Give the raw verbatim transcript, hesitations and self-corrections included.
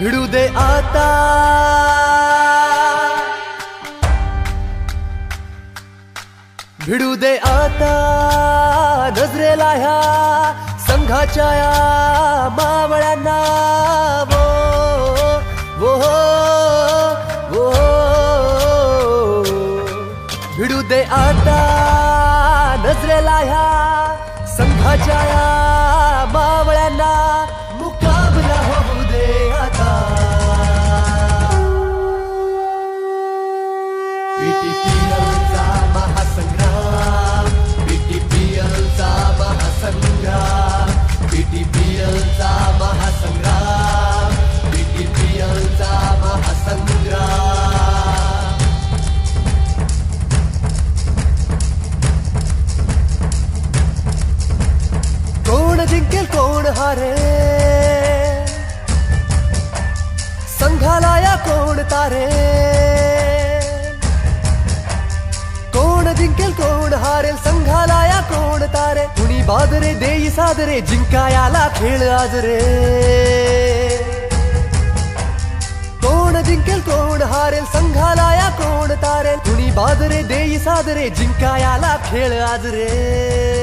भिडू दे आता, भिडू दे आता नजरेला ह्या संघाच्या या मावळ्यांना. वो वो वो भिडू दे आता नजरेला ह्या संघाच्या या मावळ्यांना. मुकाबला होऊ दे आता. पीटीपीएलचा महासंग्राम, पीटीपीएलचा महासंग्राम, पीटीपीएलचा महासंग्राम, पीटीपीएलचा महासंग्राम. कोण जिंकेल कोण हारे, संघाला या कोण तारे. कोण जिंकेल कोण हारेल, संघाला या कोण तारे. कुणी बादरे देई सादरे, जिंकायाला खेळ आज रे. कोण जिंकेल कोण हारेल, संघाला या कोण तारे. कुणी बादरे देई सादरे, जिंकायाला खेळ आज रे.